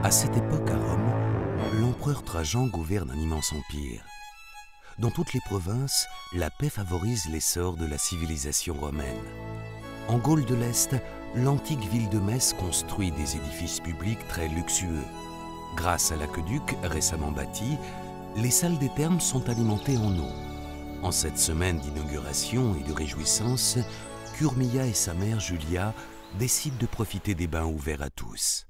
À cette époque, à Rome, l'empereur Trajan gouverne un immense empire. Dans toutes les provinces, la paix favorise l'essor de la civilisation romaine. En Gaule de l'Est, l'antique ville de Metz construit des édifices publics très luxueux. Grâce à l'aqueduc récemment bâti, les salles des thermes sont alimentées en eau. En cette semaine d'inauguration et de réjouissance, Curmilla et sa mère Julia décident de profiter des bains ouverts à tous.